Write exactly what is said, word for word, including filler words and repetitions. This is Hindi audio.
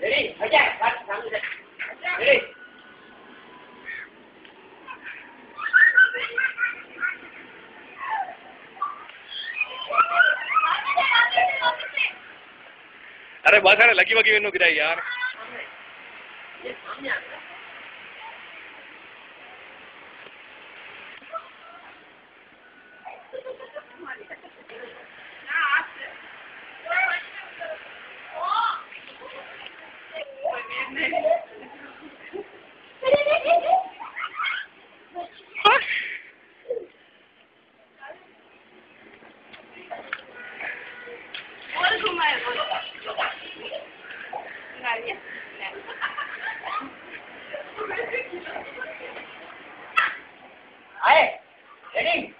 Ready? Okay, cut. Ready? अरे बहुत सारे लगी वगी मैंने गिराई यार। ये सामने आ गया। आए, ready?